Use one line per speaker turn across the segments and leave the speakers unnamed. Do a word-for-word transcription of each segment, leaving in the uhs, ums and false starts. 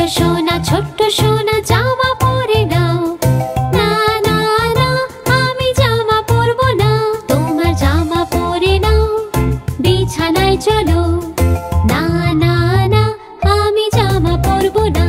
সোনা ছোট্ট সোনা জামা পরে নাও। না না না আমি জামা পরবো না। তোমার জামা পরে নাও, বিছানায় চলো। না না না আমি জামা পরবো না।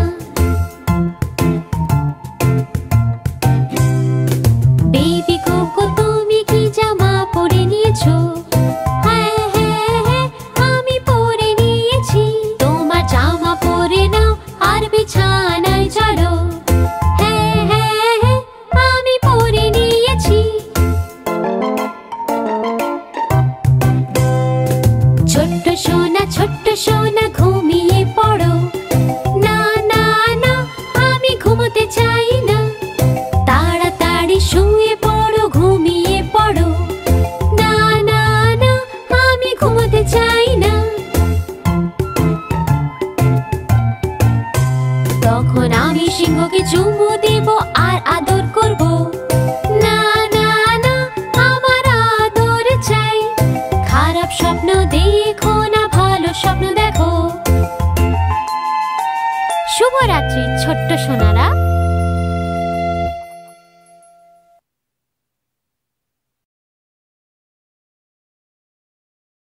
বেবি কোকো তুমি কি জামা পরে নিয়েছো? হ্যাঁ হ্যাঁ হ্যাঁ আমি পরে নিয়েছি। তোমার জামা পরে নাও আর বিছানায় চলো। হ্যাঁ হ্যাঁ হ্যাঁ আমি পরে নিয়েছি। ছোট্ট সোনা ছোট্ট সোনা ঘুমিয়ে পড়ো। না না না আমি ঘুমোতে চাই না। তাড়াতাড়ি শুয়ে পড়ো, ঘুমিয়ে পড়ো। না না না আমি ঘুমোতে চাই না। তখন আমি সিংহকে চুমু দেব আর আদর করব। না না না আমার আদর চাই। খারাপ স্বপ্ন দেখো না, ভালো স্বপ্ন দেখো। শুভরাত্রি ছোট্ট সোনারা।